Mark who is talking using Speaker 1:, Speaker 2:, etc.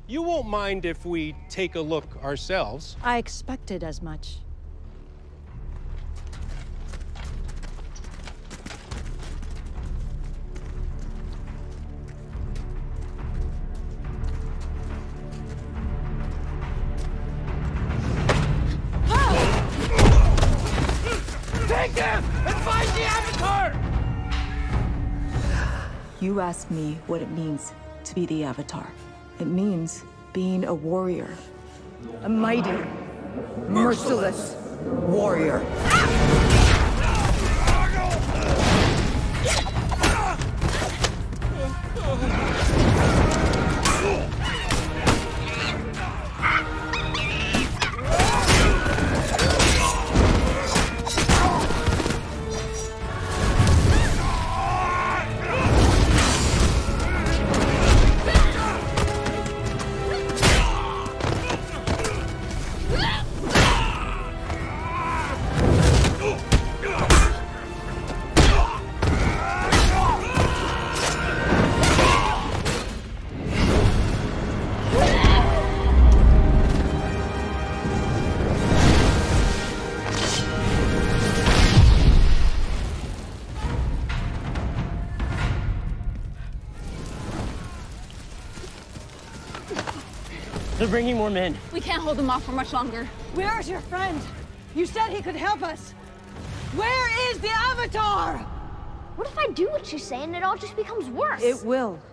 Speaker 1: You won't mind if we take a look ourselves.
Speaker 2: I expected as much.
Speaker 3: Take them and find the Avatar!
Speaker 4: You asked me what it means to be the Avatar. It means being a warrior. A mighty, merciless warrior.
Speaker 5: They're bringing more men.
Speaker 6: We can't hold them off for much longer.
Speaker 2: Where's your friend? You said he could help us. Where is the Avatar?
Speaker 7: What if I do what you say and it all just becomes worse?
Speaker 2: It will.